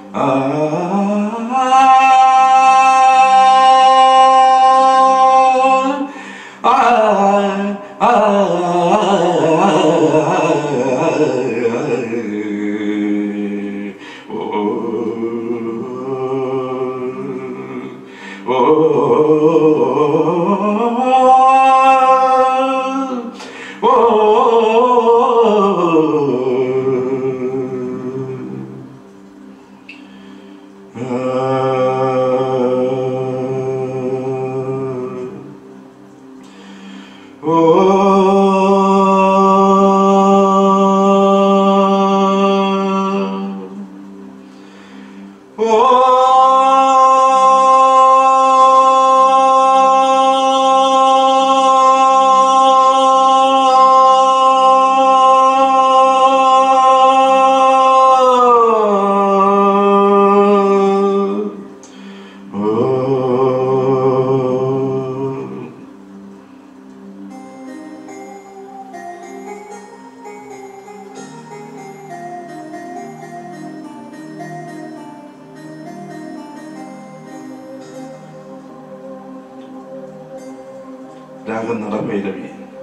രാഗം നടഭൈരവി.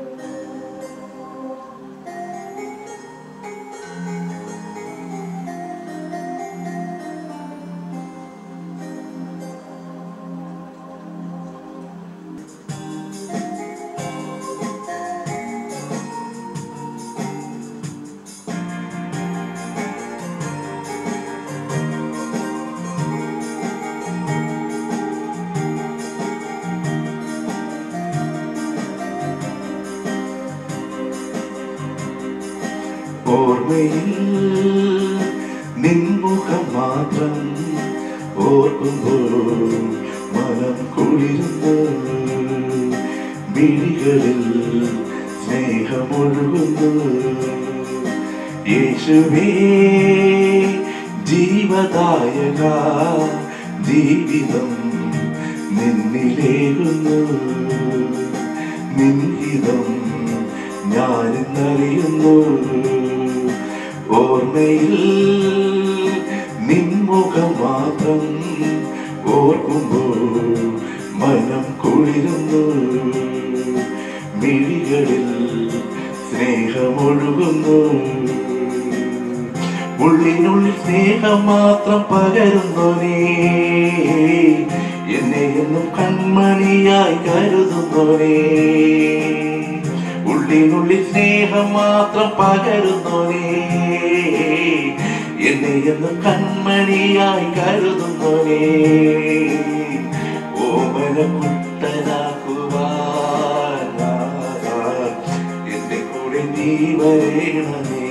ഓർമ്മയിൽ നിൻമുഖം മാത്രം ഓർക്കുമ്പോൾ മനം കുളിരുന്നു, മിഴികളിൽ സ്നേഹമൊഴുകുന്നു. യേശുവേ ജീവദായക, ജീവിതം നിന്നിലേകുന്നു, നിൻഹിതം ഞാനിന്നറിയുന്നു. ഓർമ്മയിൽ നിൻമുഖം മാത്രം ഓർക്കുമ്പോൾ മനം കുളിരുന്നു, മിഴികളിൽ സ്നേഹമൊഴുകുന്നു. ഉള്ളിനുള്ളിൽ സ്നേഹം മാത്രം പകരുന്നോനേ, എന്നെ എന്നും കൺമണിയായി കരുതുന്നോനേ. ഉള്ളിനുള്ളിൽ സ്നേഹം മാത്രം പകരുന്നോനേ, എന്നെ എന്നും കൺമണിയായി കരുതുന്നോനേ. ഓമന കുട്ടനാക്കുവാൻ എന്റെ കൂടെ നീ വരേണമേ,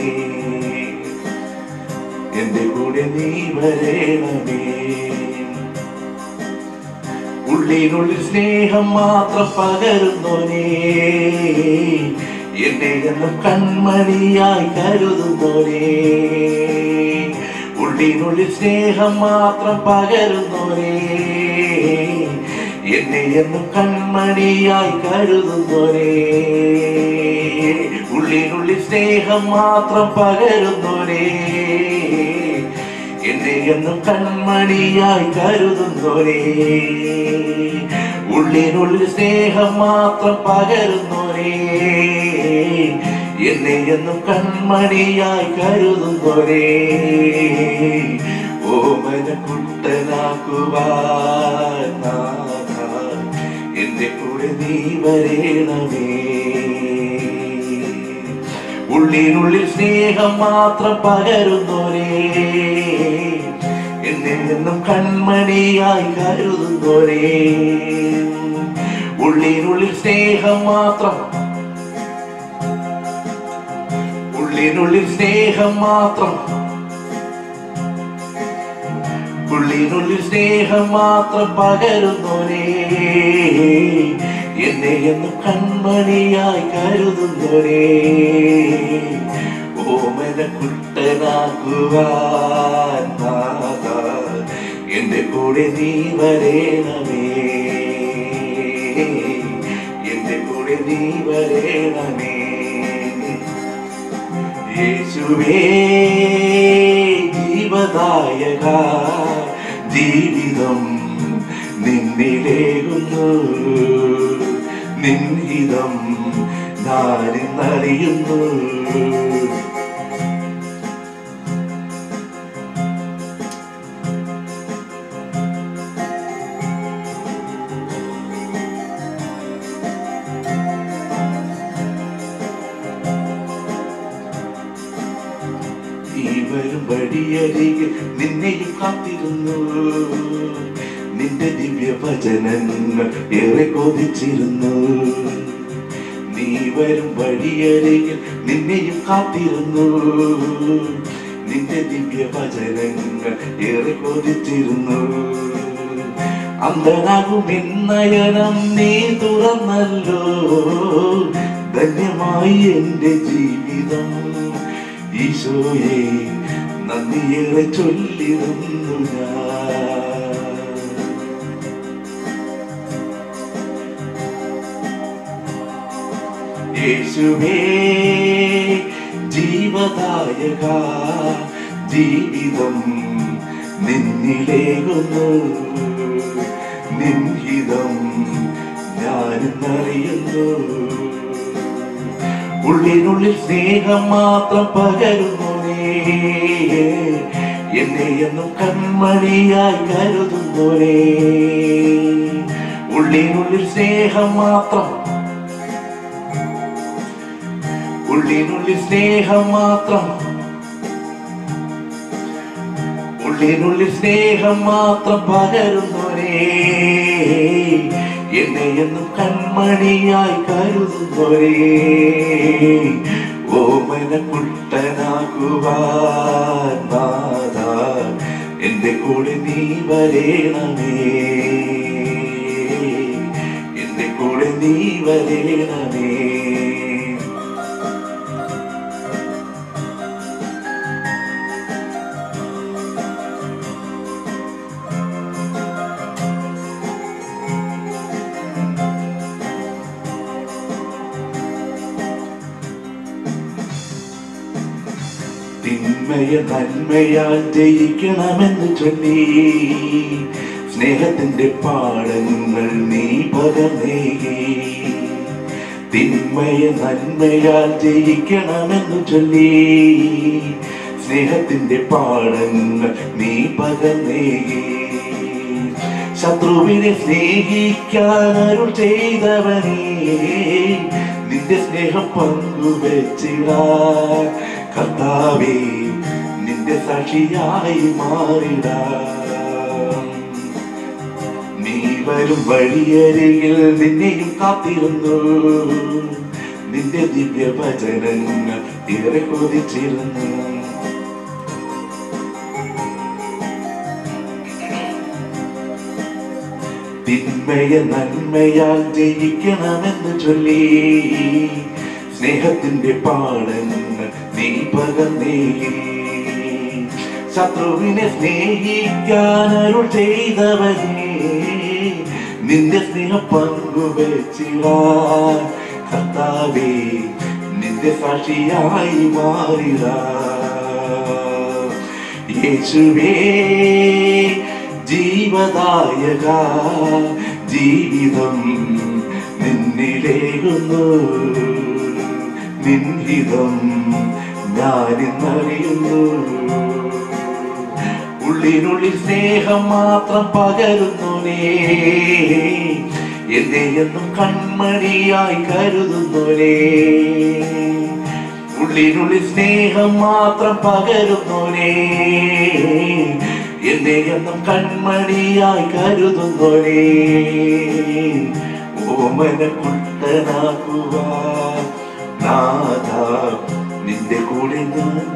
എന്റെ കൂടെ നീ വരേണമേ. ഉള്ളിനുള്ളിൽ സ്നേഹം മാത്രം പകരുന്നോനേ, എന്നെ എന്നും കൺമണിയായി കരുതുന്നോനേ. ഉള്ളിനുള്ളിൽ സ്നേഹം മാത്രം പകരുന്നോനേ, എന്നെ എന്നും കൺമണിയായി കരുതുന്നോനേ. ഉള്ളിനുള്ളിൽ സ്നേഹം മാത്രം പകരുന്നോനേ, എന്നെ എന്നും കൺമണിയായി കരുതുന്നോരേ. ഉള്ളിനുള്ളിൽ സ്നേഹം മാത്രം പകരുന്നോരേ, എന്നെ എന്നും കൺമണിയായി കരുതുന്നോരേ. ഓമന കുട്ടനാക്കുവാൻ എന്റെ കൂടെ നീ വരേണമേ. ഉള്ളിനുള്ളിൽ സ്നേഹം മാത്രം പകരുന്നോരേ, എന്നെ എന്നും കൺമണിയായി കരുതുന്നോരേ. ഉള്ളിനുള്ളിൽ സ്നേഹം മാത്രം, ഉള്ളിനുള്ളിൽ സ്നേഹം മാത്രം, ഉള്ളിനുള്ളിൽ സ്നേഹം മാത്രം പകരുന്നോരേ, എന്നെ എന്നും കൺമണിയായി കരുതുന്നോരേ. ഓമന കുട്ടനാക്കുവാൻ എന്റെ കൂടെ നീ വരേണമേ, എന്റെ കൂടെ നീ വരേണമേ. യേശുവേ ജീവ ജീവദായക ജീവിതം നിന്നിലേകുന്നു നിൻഹിതം ഞാനിന്നറിയുന്നു വരും വഴിയരികിൽ നിന്നെയും കാത്തിരുന്നു നിന്റെ ദിവ്യവചനങ്ങൾ ഏറെ കൊതിച്ചിരുന്നു നീ വരും വഴിയരികിൽ നിന്നെയും കാത്തിരുന്നു നിന്റെ ദിവ്യവചനങ്ങൾ ഏറെ കൊതിച്ചിരുന്നു അന്ധനാകുമെന്നയനം നീ തുറന്നല്ലോ ധന്യമായി എന്റെ ജീവിതം ഈശോയെ നന്ദിയേറെ ചൊല്ലിടുന്നു ഞാൻ യേശുവേ ജീവദായക ജീവിതം നിന്നിലേകുന്നു നിൻഹിതം ഞാനിന്നറിയുന്നു ഉള്ളിനുള്ളിൽ സ്നേഹം മാത്രം പകരുന്നോനേ എന്നെ എന്നും കൺമണിയായി കരുതുന്നോനേ ഉള്ളിനുള്ളിൽ സ്നേഹം മാത്രം ഉള്ളിനുള്ളിൽ സ്നേഹം മാത്രം ഉള്ളിനുള്ളിൽ സ്നേഹം മാത്രം പകരുന്നോനേ എന്നെ എന്നും കൺമണിയായി കരുതുന്നോരേ ഓമന കുട്ടനാകുവാൻ നാഥാ എന്റെ കൂടെ നീ വരേണമേ എന്റെ കൂടെ നീ വരേണമേ തിന്മയ നന്മയാൽ ജയിക്കണമെന്ന് ചൊല്ലി സ്നേഹത്തിന്റെ പാഠങ്ങൾ നീ പകർന്നേകി തിന്മയ നന്മയാൽ ജയിക്കണമെന്ന് ചൊല്ലി സ്നേഹത്തിന്റെ പാഠങ്ങൾ നീ പകർന്നേകി ശത്രുവിനെ സ്നേഹിക്കാൻ അരുൾ ചെയ്തവനേ നിന്റെ സ്നേഹം പങ്കുവെച്ചിടാൻ കർത്താവേ നിന്റെ സാക്ഷിയായി മാറിടാം നീ വരും വഴിയരികിൽ നിന്നെയും കാത്തിരുന്നു നിന്റെ ദിവ്യവചനങ്ങൾ ഏറെ കൊതിച്ചിരുന്നു തിന്മയ നന്മയാൽ ജയിക്കണമെന്ന് ചൊല്ലി സ്നേഹത്തിന്റെ പാഠങ്ങൾ നീ പകർന്നേകി ശത്രുവിനെ സ്നേഹിക്കാൻ അരുൾ ചെയ്തവനേ നിന്റെ സ്നേഹം പങ്കുവെച്ചിടാൻ കർത്താവേ നിന്റെ സാക്ഷിയായി മാറിടാം യേശുവേ ജീവദായക ജീവിതം നിന്നിലേകുന്നു നിൻഹിതം ഞാനിന്നറിയുന്നു ഉള്ളിനുള്ളിൽ സ്നേഹം മാത്രം പകരുന്നോനേ എന്നെ എന്നും കൺമണിയായി കരുതുന്നോനേ ഉള്ളിനുള്ളിൽ സ്നേഹം മാത്രം പകരുന്നോനേ എന്നെ എന്നും കൺമണിയായി കരുതുന്നോനേ ഓമന കുട്ടനാകുവാൻ നാഥാ നിന്റെ കൂടെ ഞാൻ